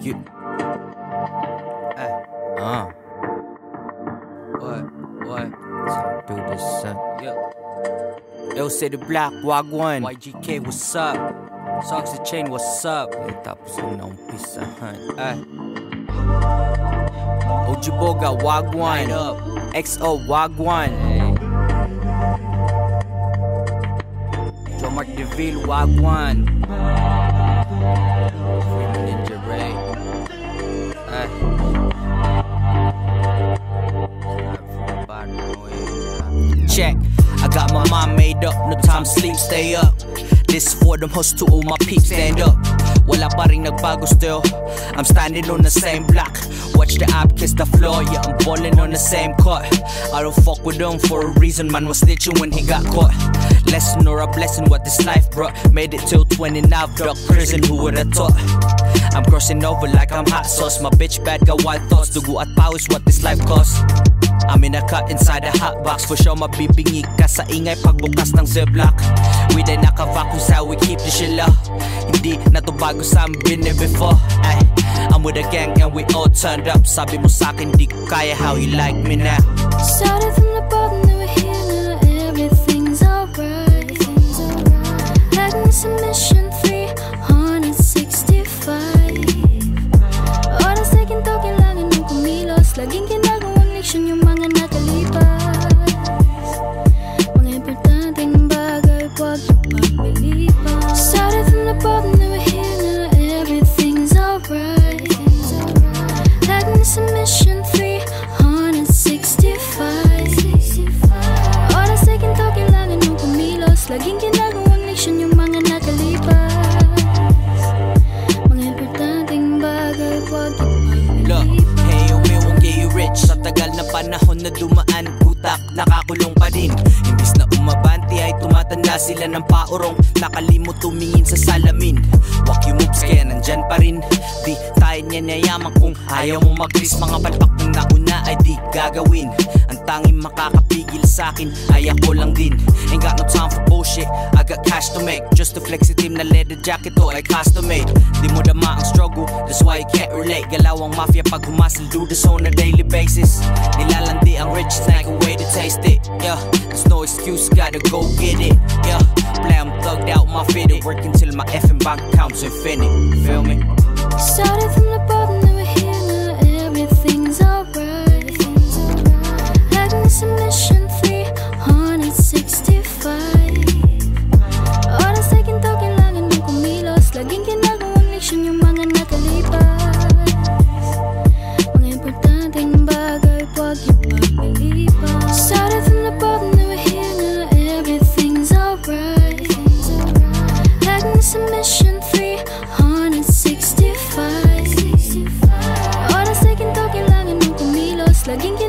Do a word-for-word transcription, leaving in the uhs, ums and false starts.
You. Ay. Uh. What? What? Let's do this, son. Yeah. Yo, City Black, Wagwan. Y G K, what's up? Socks the Chain, what's up? Yeah, tapos yun na umpisahan. Ay. Ojiboga, Wagwan. Up. X O, Wagwan. Hey. Joe Mark DeVille, Wagwan. Freeman Ninja Ray. Ay. Check. I got my mind made up, no time to sleep, stay up. This for them hosts to all my peeps, stand up. Wala pa ring nagbago still, I'm standing on the same block. Watch the app kiss the floor, yeah, I'm balling on the same court. I don't fuck with them for a reason, man was snitching when he got caught. Lesson or a blessing, what this life brought. Made it till twenty now, drug prison, who would've thought? I'm crossing over like I'm hot sauce. My bitch bad, got wild thoughts. Dugo at power is what this life costs. I'm in a cut inside a hot box. For sure mabibingi ka sa ingay pagbukas ng ziplock. We din naka-vacuum sa we keep the shit low. Hindi na to bago sa amin been there before. Ay, I'm with a gang and we all turned up. Sabi mo sa'kin di ko kaya, how you like me now? Started from the bottom, now we're here, now everything's alright. Had me submission three sixty-five. Oras ay kinto, kailangan mo kumilos. Laging ginagawang leksyon yung mga nakalipas. Mga importanteng bagay, huwag yung pagpilipas. Started from the bottom, now we're here, now everything's alright. Had me submission three sixty-five. Oras ay kinto, kailangan mo kumilos. Laging ginagawang leksyon yung mga nakalipas. Look, hey, umiwang gay rich. Sa tagal na panahon na dumaan, utak nakakulong pa din. Imbis na umabanti ay tumatanda sila ng paurong. Nakalimot tumingin sa salamin. Walk you moves kaya nandyan pa rin. Di tayo niya nayaman kung ayaw mo mag-risk. Mga palpak ng nauna ay di gagawin. Ang tanging makakapigil sa'kin ay ako lang din. Ain't got no time for bullshit, I got cash to make. Just to flex it, team na leather jacket to ay custom made. Di mo dama ang struggle, that's why you can't relate. Galawang mafia pag humasal, do this on a daily basis. Nilalandi ang rich snack, a way to taste it. Yeah, there's no excuse, gotta go get it. Yeah, play I'm thugged out, my fitted. Work until my effing bank account's infinite. Feel me? Started from the bottom, now we're here, now everything's alright. Had me submission three sixty-five. Oras ay kinto, kailangan mo kumilos. Laging ginagawang leksyon yung mga nakalipas. Mga importanteng bagay, huwag yung pagpilipas. Started from the bottom, now we're here, now everything's alright. Had me submission three sixty-five. Oras ay kinto, kailangan mo kumilos. Laging